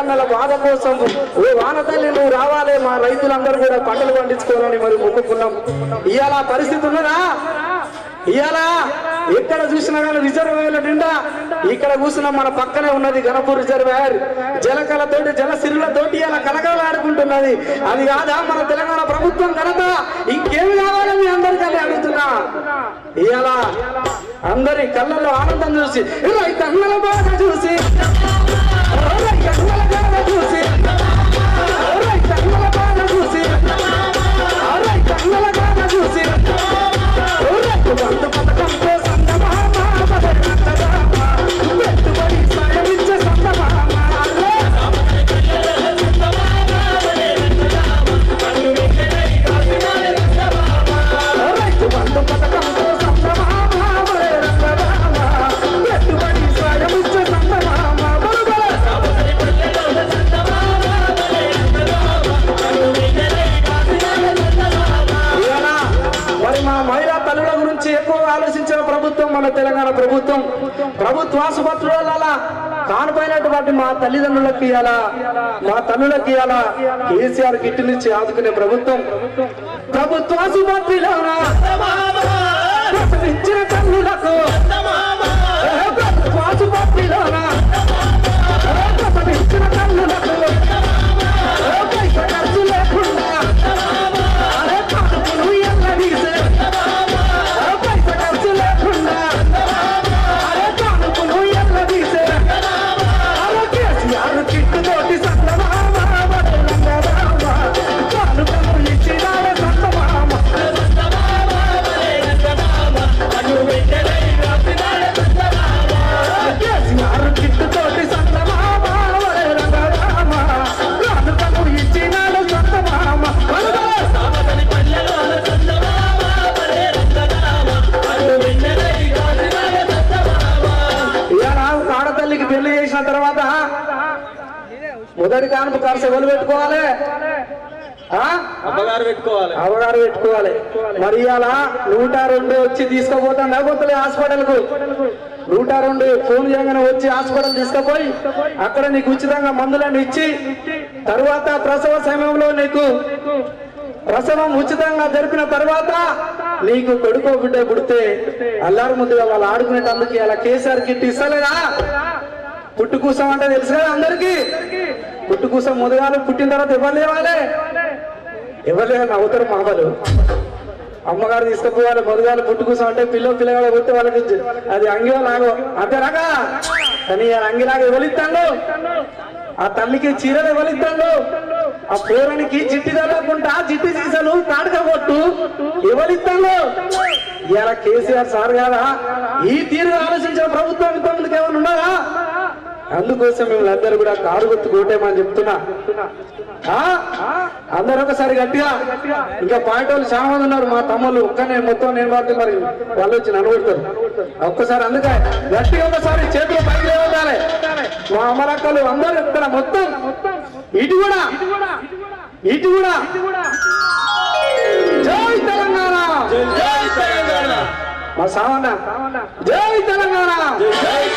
రైతన్నల బాధ కోసం ఓ వానతల్లి నువ్వు రావాలి, మా రైతులందరూ కూడా పంటలు పండించుకోవాలని మరి మొక్కుకున్నాం. ఇవాళ పరిస్థితి ఉన్నదా? ఇవాళ ఎక్కడ చూసినా కానీ రిజర్వాయర్ల నిండా, ఇక్కడ కూర్చున్నా మన పక్కనే ఉన్నది గణపూర్ రిజర్వాయర్, జలకళతోటి జలసిరులతోటి ఇలా కలకలాడుకుంటున్నది. అది కాదా మన తెలంగాణ ప్రభుత్వం ఘనత? ఇంకేమి కావాలని అందరికీ అడుగుతున్నా. ఇవాళ అందరి కళ్ళల్లో ఆనందం చూసి, రైతన్నల బాధ చూసి, రైతన్నల బాధ చూసి, రైతన్నల బాధ చూసి, రైతన్నల బాధ చూసి, పథకంతో సందమామ పెట్టుబడి సాయమిచ్చే సందమామ రైతు బంధు పథకంతో సందమామ పెట్టుబడి సాయమిచ్చే సందమామ మరి మా మహిళా తల్లుల గురించి ఎక్కువగా ఆలోచించిన ప్రభుత్వం మన తెలంగాణ ప్రభుత్వం. ప్రభుత్వాసుపత్రుల కానిపోయినటువంటి మా తల్లిదండ్రులకి ఇవ్వాలా, మా తల్లులకి ఇవ్వాలా కేసీఆర్ కిట్టునిచ్చి ఆదుకునే ప్రభుత్వం. ప్రభుత్వాసుపత్రిలో ప్రసవించిన తల్లులకు, ప్రభుత్వాసుపత్రిలో ప్రసవించిన తల్లులకు పైసా ఖర్చు లేకుండా పైసా ఖర్చు లేకుండా కానుకలు ఎల్లదీసే కేసీఆర్ కిట్టుతోటి సందమామ కానుకలు ఇచ్చినాడ సందమామ కేసీఆర్ కిట్టుతోటి సందమామ కానుకలు ఇచ్చినాడ సందమామ ఆడతల్లికి పెళ్లి చేసిన తర్వాత మొదటి కానుక ఖర్చు ఎవరు పెట్టుకోవాలి? అమ్మగారు పెట్టుకోవాలి. మరి ఇలా 102 వచ్చి తీసుకుపోతాం లేకపోతే హాస్పిటల్ కు 102 ఫోన్ చేయగానే వచ్చి హాస్పిటల్ తీసుకుపోయి అక్కడ నీకు ఉచితంగా మందులను ఇచ్చి, తర్వాత ప్రసవ సమయంలో నీకు ప్రసవం ఉచితంగా జరిపిన తర్వాత నీకు కొడుకో బిడ్డ పుడితే అల్లారు ముద్దుగా వాళ్ళు ఆడుకునేటందుకు అలా కేసీఆర్ కిట్ ఇస్తలేదా? పుట్టుకూసం అంటే తెలుసు కదా అందరికి. పుట్టుకూసం ముదుగాలు పుట్టిన తర్వాత ఎవరు నవ్వుతారు మామలు. అమ్మగారు తీసుకుపోవాలి మొదగాలు పుట్టుకూసం అంటే పిల్లగాడు పోతే వాళ్ళకి అది అంగిలో లాగో అంతేనాగా. కానీ అంగిలాగా ఎవరిస్తాడు? ఆ తల్లికి చీరలు ఎవరిస్తాడు? ఆ పూరానికి జిట్టి తగలకుండా జిట్టి సీసాలు కాడుక కొట్టు ఎవరిస్తాడు? ఇలా కేసీఆర్ సార్ కదా ఈ తీరు ఆలోచించిన ప్రభుత్వం ఇంతమందికి ఏమైనా ఉన్నారా? అందుకోసం మిమ్మల్ని అందరూ కూడా కారు గుర్తు కోటేమని చెప్తున్నా. అందరూ ఒకసారి గట్టిగా. ఇంకా పాయింట్ వాళ్ళు చాలా మంది ఉన్నారు, మా తమ్ముళ్ళు ఒక్కనే మొత్తం నేను మాత్రం మరి వాళ్ళు వచ్చి నన్నుకుంటారు. ఒక్కసారి అందుకే గట్టిగా ఒకసారి చేతులు పైకి లేవాలి. మా అమరక్కలు అందరూ ఇక్కడ మొత్తం ఇటు కూడా జై తెలంగాణ, మా సావన్న జై తెలంగాణ.